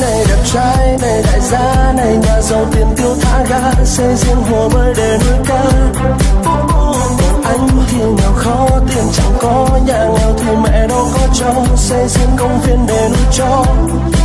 này đẹp trai này đại gia này, nhà giàu tiền tiêu thả ga, xây riêng hồ bơi để nuôi cá. Còn anh thì nghèo khó tiền chẳng có, nhà nghèo thì mẹ đâu có cho, xây riêng công viên để nuôi chó.